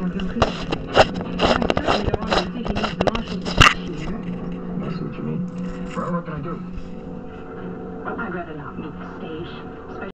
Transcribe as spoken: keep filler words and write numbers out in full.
of your police station. I certainly don't want you thinking of the marshal's protection here. I see what you mean. Well, what can I do? I'd rather not leave the stage.